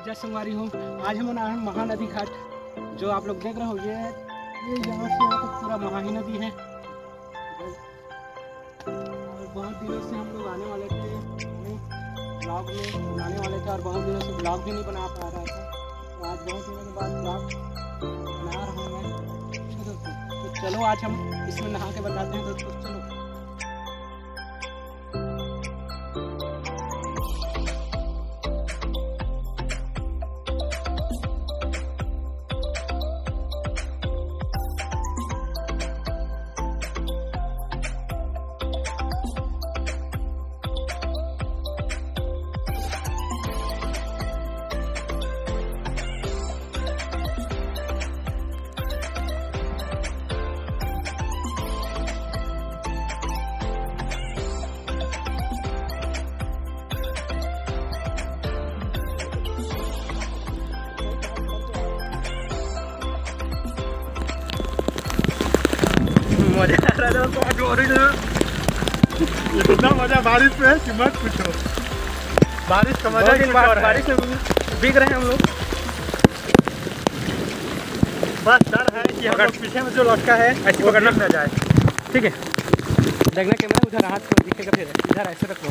जय संगवारी हूँ। आज हम आए हैं महानदी घाट, जो आप लोग देख रहे हो। ये यहाँ से यहाँ तक पूरा महा ही नदी है। और बहुत दिनों से हम लोग आने वाले थे, ब्लॉग में बनाने वाले थे, और बहुत दिनों से ब्लॉग भी नहीं बना पा रहा था। तो आज बहुत दिनों के बाद ब्लॉग बना रहा हूँ मैं। तो चलो आज हम इसमें नहा के बताते हैं। दोस्तों चलो। मजा आ रहा है। इतना मजा बारिश में है कि मत पूछो। बारिश का मजा ही बारिश में भीग रहे हैं हम लोग। बस डर है कि हम लोग पीछे में जो लटका है ऐसे पकड़ना न जाए। ठीक है, देखना कैमरा उधर हाथ को दिखेगा, फिर इधर ऐसे रख लो।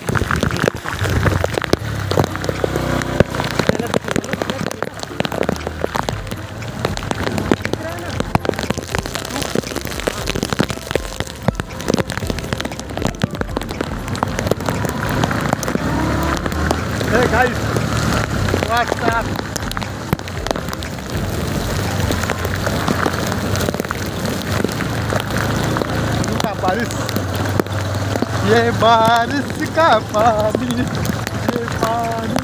Hey guys, what's up? बारिश, ये बारिश का पानी, ये पानी